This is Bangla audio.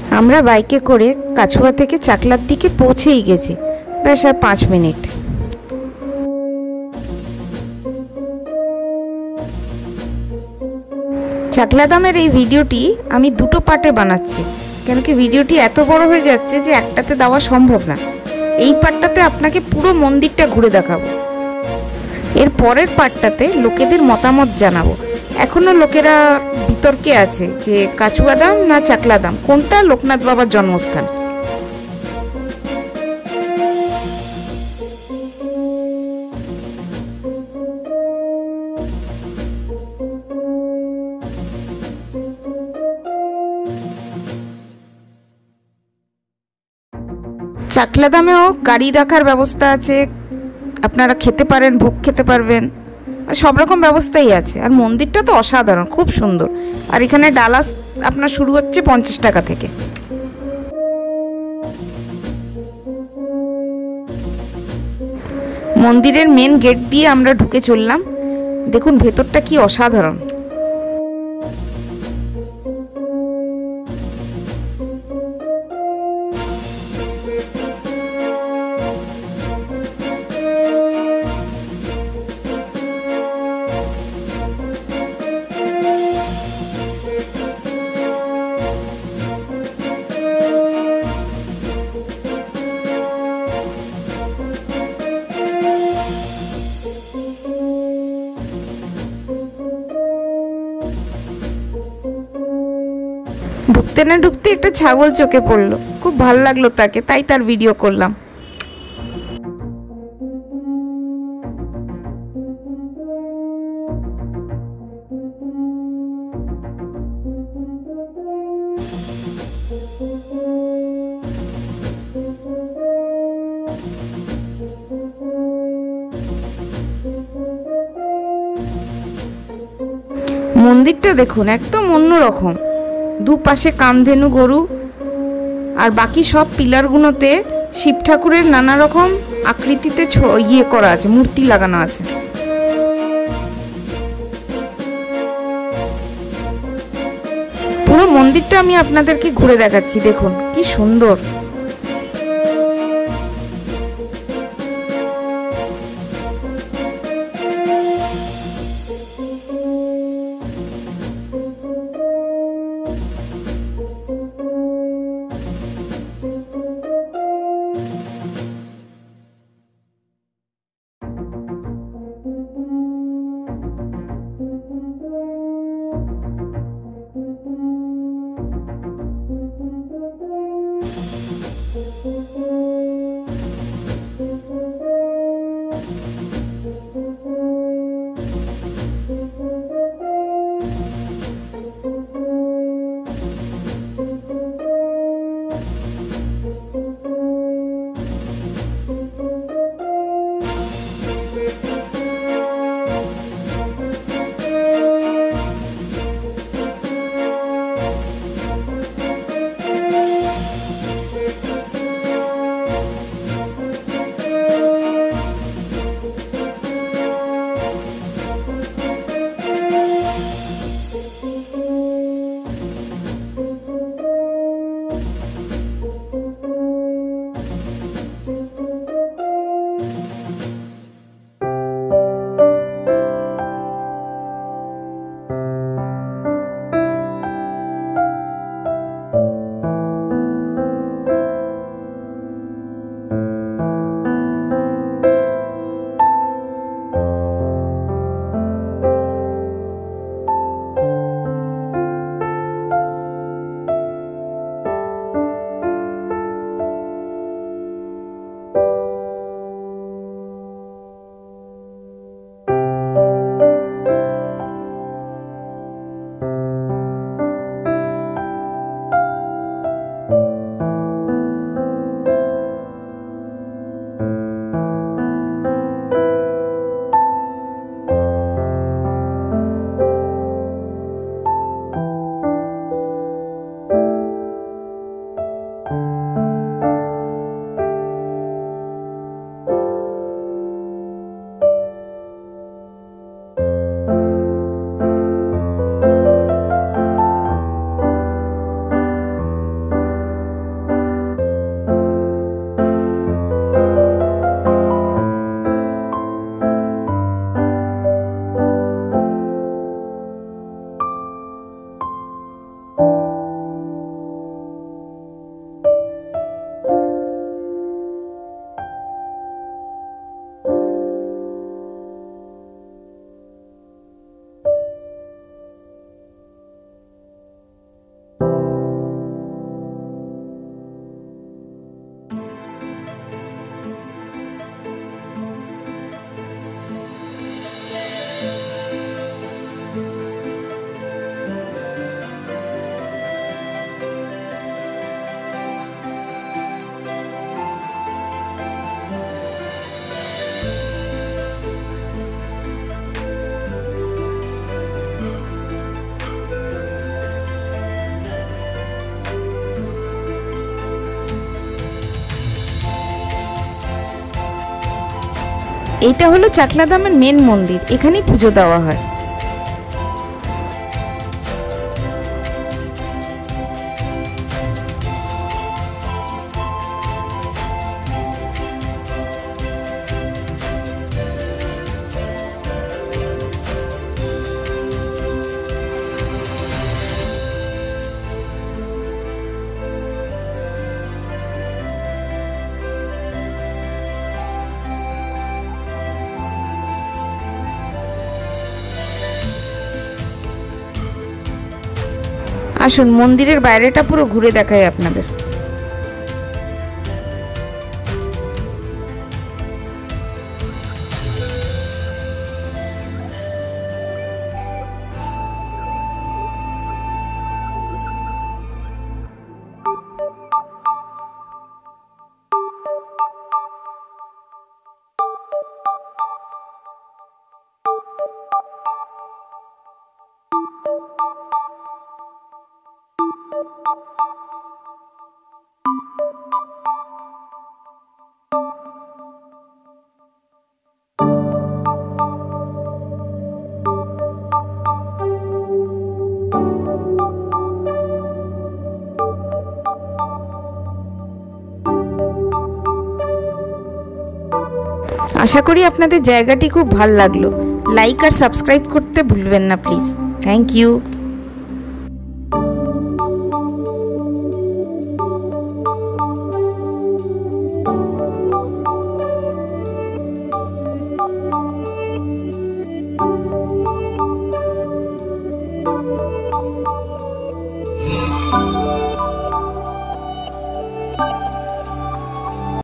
আমরা বাইকে করে কাছুয়া থেকে চাকলার দিকে পৌঁছেই গেছি, বেশ আর 5 মিনিট। চাকলাধামের এই ভিডিওটি আমি দুটো পার্টে বানাচ্ছি, কেন কি ভিডিওটি এত বড় হয়ে যাচ্ছে যে একটাতে দেওয়া সম্ভব না। এই পার্টটাতে আপনাকে পুরো মন্দিরটা ঘুরে দেখাবো, এর পরের পার্টটাতে লোকেদের মতামত জানাবো। এখনও লোকেরা বিতর্কে আছে যে কাছুয়া ধাম না চাকলা ধাম, কোনটা লোকনাথ বাবার জন্মস্থান। চাকলা ধামেও গাড়ি রাখার ব্যবস্থা আছে, আপনারা খেতে পারেন, ভোগ খেতে পারবেন, সব রকম ব্যবস্থাই আছে। আর মন্দিরটা তো অসাধারণ, খুব সুন্দর। আর এখানে ডালা আপনার শুরু হচ্ছে 50 টাকা থেকে। মন্দিরের মেন গেট দিয়ে আমরা ঢুকে চললাম। দেখুন ভেতরটা কি অসাধারণ। ঢুকতে না ঢুকতে একটা ছাগল চোখে পড়লো, খুব ভালো লাগলো তাকে, তাই তার ভিডিও করলাম। মন্দিরটা দেখুন একদম অন্যরকম, দুপাশে কামধেনু গরু, আর বাকি সব পিলারগুলোতে শিব ঠাকুরের নানা রকম আকৃতিতে করা আছে, মূর্তি লাগানো আছে। পুরো মন্দিরটা আমি আপনাদেরকে ঘুরে দেখাচ্ছি, দেখুন কি সুন্দর। এইটা হলো চাকলা ধামের মেন মন্দির, এখানেই পুজো দেওয়া হয়। আসুন মন্দিরের বাইরেটা পুরো ঘুরে দেখাই আপনাদের। আশা করি আপনাদের জায়গাটি খুব ভালো লাগলো। লাইক আর সাবস্ক্রাইব করতে ভুলবেন না please. Thank you. Thank you.